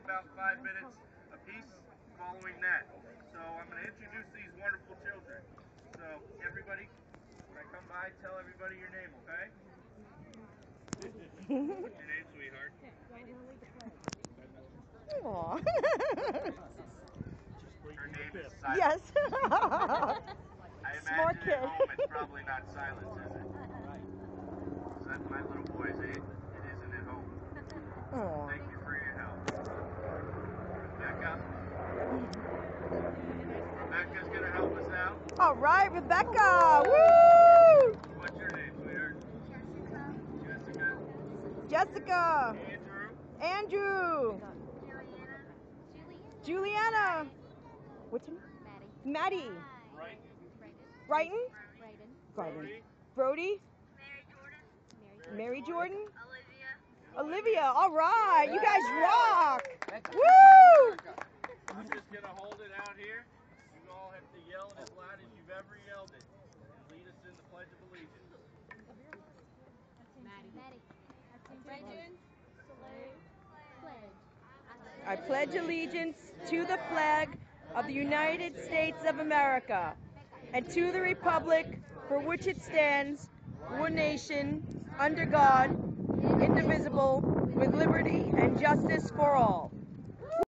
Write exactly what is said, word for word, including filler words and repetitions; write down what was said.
about five minutes apiece following that. So I'm going to introduce these wonderful children. So everybody, when I come by, tell everybody your name, okay? What's your name, sweetheart? Aww. Her name is Silence. Yes. I Smart imagine kid. at home it's probably not Silence, is it? So that's my little boy's age. It isn't at home. Aww. Thank you for your help. Rebecca? Rebecca's going to help us out. All right, Rebecca. Woo! What's your name, sweetheart? Jessica. Jessica. Andrew. Andrew. Juliana. Juliana. What's your name? Maddie. Maddie. Right. Brighton. Brayden. Brighton. Brody. Brody. Mary Jordan. Mary Jordan. Olivia. Olivia. All right, you guys rock. Woo! I'm just going to hold it out here. You all have to yell it as loud as you've ever yelled it. And lead us in the Pledge of Allegiance. Maddie. Maddie. Brayden. Salute. Pledge. I pledge allegiance to the flag of the United States of America and to the republic for which it stands, one nation, under God, indivisible, with liberty and justice for all.